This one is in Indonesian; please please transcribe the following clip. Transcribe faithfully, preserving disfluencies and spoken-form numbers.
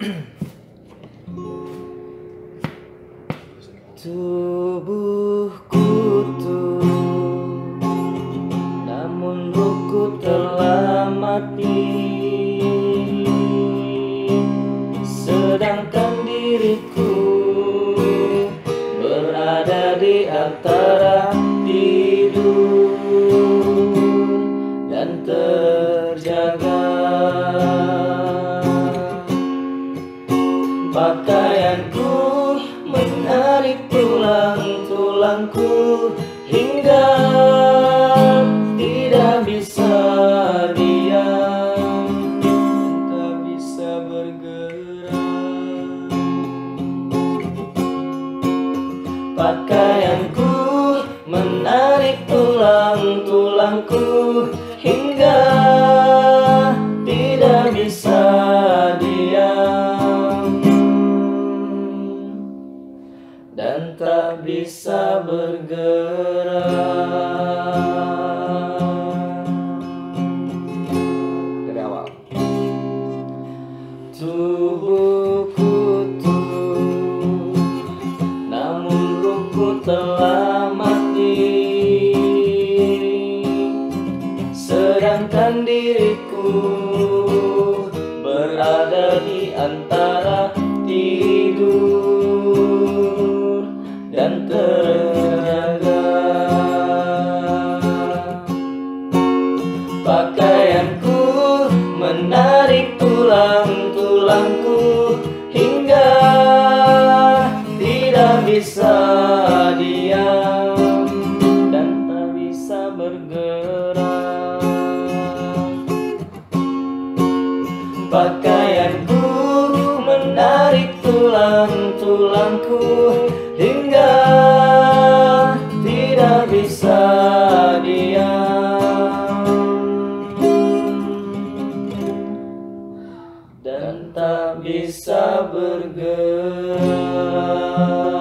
Tubuhku tuh, namun ruhku telah mati. Sedangkan diriku berada di antara tidur dan terjaga. Pakaianku menarik tulang-tulangku hingga tidak bisa diam, tak bisa bergerak. Pakaianku menarik tulang-tulangku hingga tidak bisa diam dan tak bisa bergerak. Dari awal. Tubuhku tuh, namun ruhku telah mati. Sedangkan diriku berada di antara tidur dan terjaga. Pakaianku menarik tulang-tulangku hingga tidak bisa diam dan tak bisa bergerak. Pakaianku menarik tulang-tulangku hingga tidak bisa diam dan tak bisa bergerak.